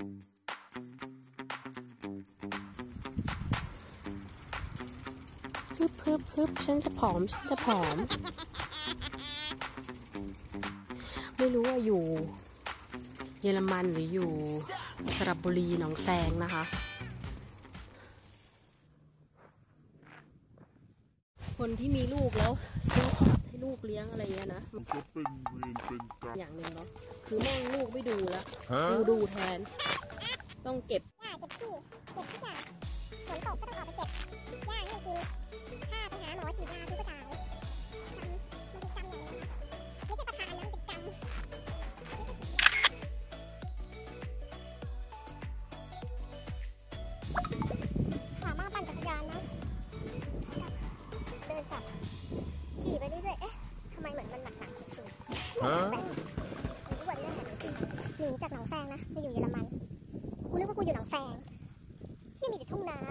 ฮึบฉันจะผอมไม่รู้ว่าอยู่เยอรมันหรืออยู่สระบุรีหนองแซงนะคะคนที่มีลูกแล้วซื้อสัตว์ให้ลูกเลี้ยงอะไรเงี้ยนะมันก็เป็นเวรเป็นกรรมอย่างหนึ่งเนาะคือแม่งลูกไม่ดูแล้วดูแทนต้องเก็บขี้เก็บทุกอย่างฝนตกก็ต้องออกไปเก็บหญ้าให้กินถ้าไปหาหมอฉีดยาคือก็จ่ายมันเป็นกรรมอย่างนี้ไม่ใช่ประทานนะมันเป็นกรรมหามาปั่นจักรยานนะเดินกลับขี่ไปเรื่อยๆเอ๊ะทำไมเหมือนมันหนักๆสุดๆแบบรู้ว่าเรื่องแบบนี้หนีจากหนองแซงนะไปอยู่เยอรมันกูนึกว่ากูอยู่หนองแซงที่มีแต่ทุ่งนา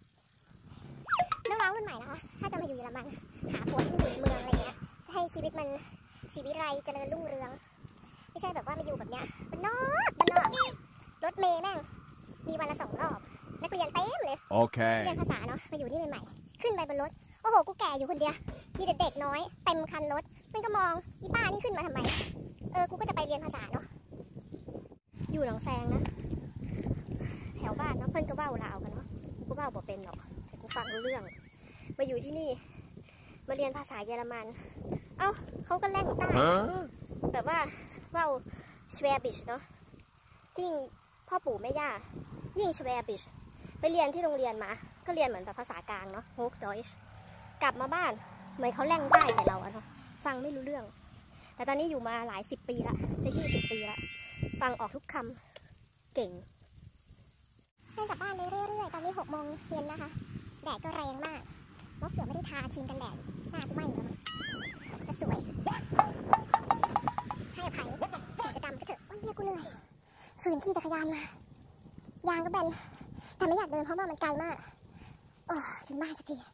น้องๆรุ่นใหม่นะคะถ้าจะมาอยู่เยอรมันหาผัวที่อยู่ในเมืองอะไรเงี้ยให้ชีวิตมันสีวิไลเจริญรุ่งเรืองไม่ใช่แบบว่ามาอยู่แบบเนี้ยบ้านนอกรถเมย์แม่งมีวันละ2 รอบนักเรียนเต็มเลยโอเคเรียนภาษาเนาะมาอยู่นี่ใหม่ๆขึ้นไปบนรถโอ้โหกูแก่อยู่คนเดียวมีแต่เด็กน้อยเต็มคันรถมันก็มองอีป้านี่ขึ้นมาทำไมกูก็จะไปเรียนภาษาเนาะอยู่หนองแซงนะแถวบ้านเนาะเพื่อนก็เบ้าลาวกันเนาะกูเบ้าบ่เป็นหรอกแต่กูฟังรู้เรื่องมาอยู่ที่นี่มาเรียนภาษาเยอรมันเอ้าเขาก็แล่งใต้แบบว่าเบ้าชเวบิชเนาะยิ่งพ่อปู่แม่ย่ายิ่งชเวบิชไปเรียนที่โรงเรียนมาก็เรียนเหมือนแบบภาษากลางเนาะโฮกดอยช์กลับมาบ้านเหมือนเขาแล่งใต้ใส่เราอะเนาะฟังไม่รู้เรื่องแต่ตอนนี้อยู่มาหลาย10 ปีละจะ20 ปีละฟังออกทุกคำเก่งเดินกลับบ้านเลยเรื่อยๆตอนนี้6 โมงเย็นนะคะแดดก็แรงมากมะเขือไม่ได้ทาครีมกันแดดหน้ากูไหม้อยู่แล้วแต่สวยให้อภัยกิจกรรมก็เถอะโอ้ยเฮียกูเหนื่อยฝืนขี่จักรยานมายางก็แบนแต่ไม่อยากเดินเพราะว่ามันไกลมากถึงบ้านสักที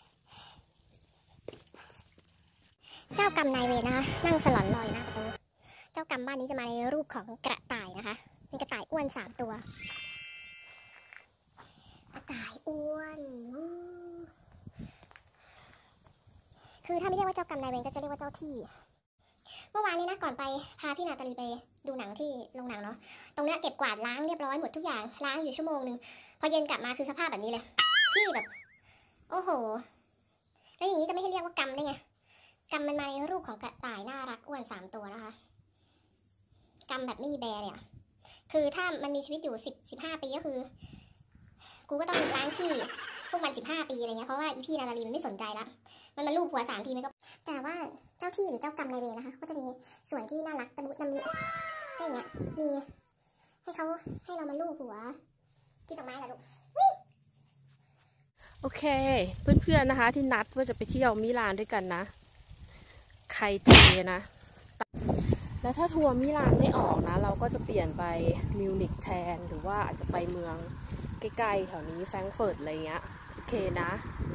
เจ้ากรรมนายเวรนะคะนั่งสลอนลอยหน้าประตูเจ้ากรรมบ้านนี้จะมาในรูปของกระต่ายนะคะเป็นกระต่ายอ้วน3 ตัวกระต่ายอ้วนคือถ้าไม่เรียกว่าเจ้ากรรมนายเวรก็จะเรียกว่าเจ้าที่เมื่อวานนี้นะก่อนไปพาพี่นาตาลีไปดูหนังที่โรงหนังเนาะตรงเนี้ยเก็บกวาดล้างเรียบร้อยหมดทุกอย่างล้างอยู่ชั่วโมงนึงพอเย็นกลับมาคือสภาพแบบนี้เลยขี้แบบโอ้โหแล้วอย่างนี้จะไม่ให้เรียกว่ากรรมได้ไงกรรมมันมาในรูปของกระต่ายน่ารักอ้วน3 ตัวนะคะกรรมแบบไม่มีแบร์เลยอะคือถ้ามันมีชีวิตอยู่15 ปีก็คือกูก็ต้องล้างขี้พวกมัน15 ปีอะไรเงี้ยเพราะว่าอีพี่นาตาลีมันไม่สนใจละมันมาลูบหัว3 ทีมันก็แต่ว่าเจ้าที่หรือเจ้ากรรมนายเวรนะคะก็จะมีส่วนที่น่ารักตะมุตะมิก็อย่างเงี้ยมีให้เรามาลูบหัวกินดอกไม้ล่ะลูกโอเคเพื่อนๆนะคะที่นัดว่าจะไปเที่ยวมิลานด้วยกันนะใครเทนะแล้วถ้าทัวร์มิลานไม่ออกนะเราก็จะเปลี่ยนไปมิวนิกแทนหรือว่าอาจจะไปเมืองใกล้ๆแถวนี้แฟรงก์เฟิร์ตอะไรเงี้ยโอเคนะ